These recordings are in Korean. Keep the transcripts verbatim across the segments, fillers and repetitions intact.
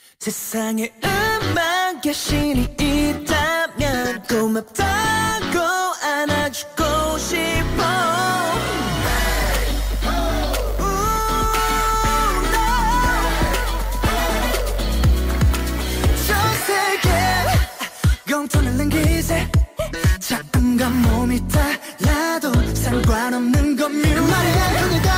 세상에 음악 귀신이 있다면 고맙다고 안아주고 싶어. 전 세계 영혼을 남기세. 작은가 몸이 달라도 상관없는 건 뮤직. 그 말이 안 통해도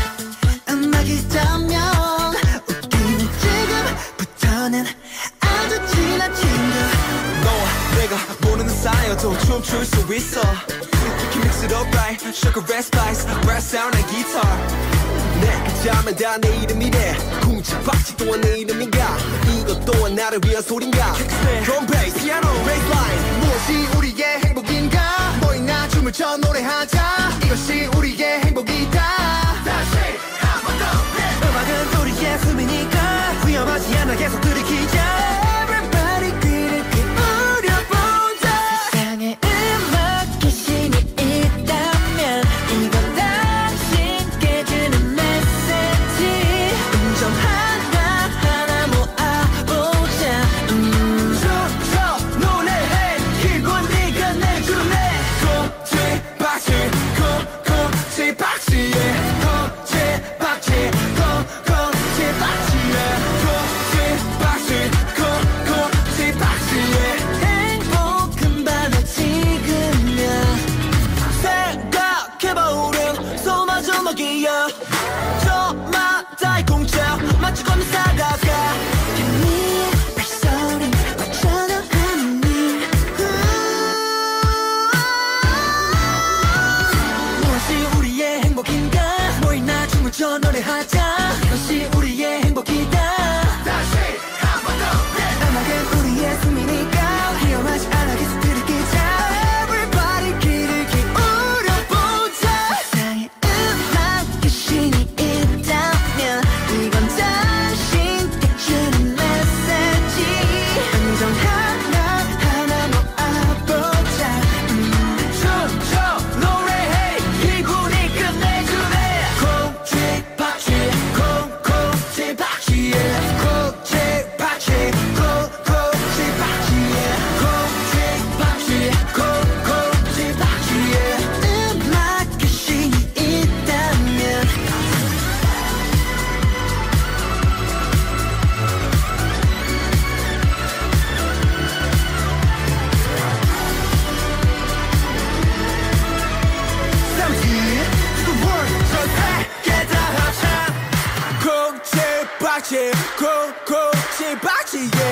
음악이라면 웃기는 지금부터는 아주 친한 친구. 너와 내가 모르는 사이여도 춤출 수 있어. We can mix it up right. Sugar red spice, brass sound and guitar. 내가 자면 다 내 이름이래. 쿵짝박치 또한 내 이름인가. 이것 또한 나를 위한 소린가. Drum bass, piano, bass line. 무엇이 우리의 행복인가. 모이나 춤을 춰 노래하자. 이것이 우리의 행복이다. 다시 한 번 더. 음악은 우리의 숨이니까 위험하지 않아 계속 들이키자. Everybody 귀를 기울여보자. 세상에 음악 귀신이 있다면 이건 당신께 주는 메시지. 음정 하나하나 모아보자. 음. 춤춰 노래해 기분 네가 내줄래. 콕지박지 콕콕지박지에 콕지박지 콕콕지박지에 콕지박지 콕콕지박지에 행복은 바로 지금이야. 생각해보렴 소마저 먹이야. 저마다의 공짜 맞추고는 살아가. 네 발소리 맞춰도 하니. 무엇이 우리의 행복인가. 모이나 춤을 춰 노래하자. 이것이 우리의 행복이다. 다시 한 번 더. 음악은 우리의 숨이니까 위험하지 않아 계속 들이키자. Everybody 귀를 기울여보자. 세상에 음악 귀신이 있다면 이건 당신께 주는 메시지. 음정 하나하나 모아보자. 음. 춤춰 노래해 기분이 끝내주네. 콕지박지 콕콕지박지에 콕지박지 콕콕지박지에 콕지박지 콕콕지박지에 음악 귀신이 있다면. 콕지박지 콕콕지박지에